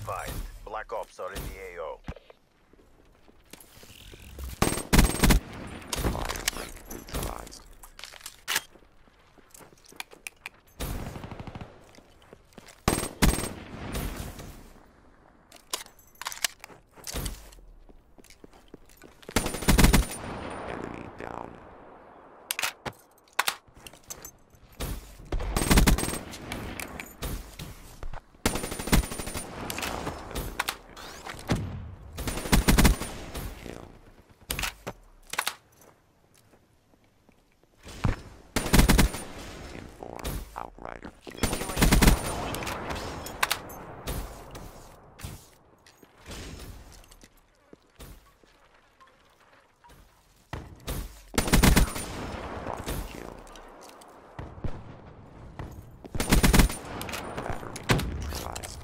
advised. Black Ops are in the AO. Fire break neutralized. Enemy down. Kill. Inform. Outrider kill. Rocket kill. Battery neutralized.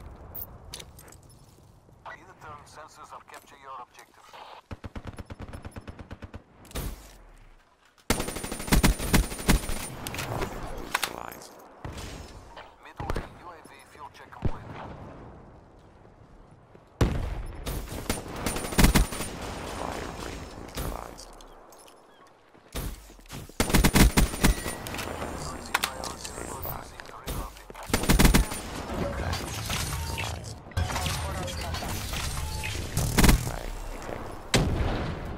Either turn sensors or capture your objective. Neutralized. Midway, UAV fuel check complete. Fire break neutralized. Weapons system on standby. Battery neutralized. Flag detected.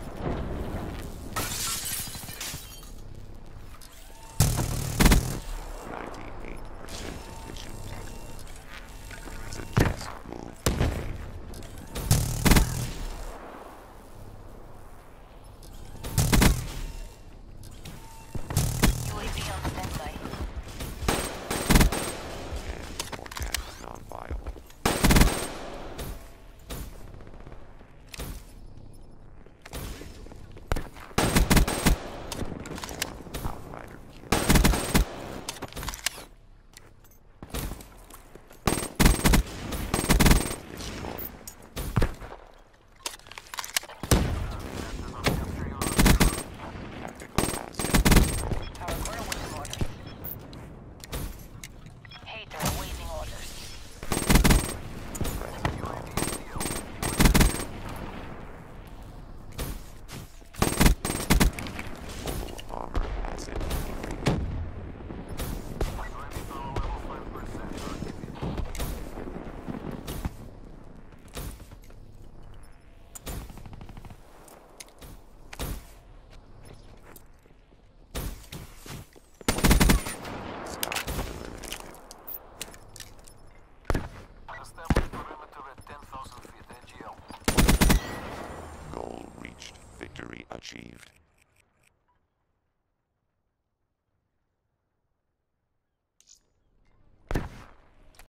98% efficient. Suggest move made. UAV on standby. And forecast non-viable. Inform outrider kill. Destroyed. Tactical asset destroyed. Our girl waiting orders. Hater awaiting orders. Threat null. Full armor asset depleted. UAV power level 5%. Scout eliminated. Establish perimeter at 10,000 feet. AGL. Goal reached. Victory achieved.